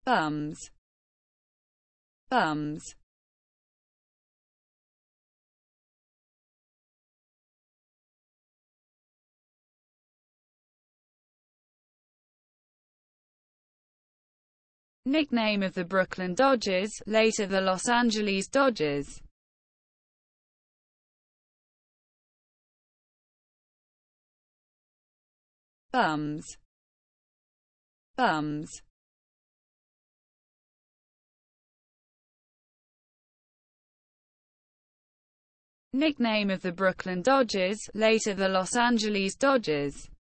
Bums. Bums. Nickname of the Brooklyn Dodgers, later the Los Angeles Dodgers. Bums. Bums. Nickname of the Brooklyn Dodgers, later the Los Angeles Dodgers.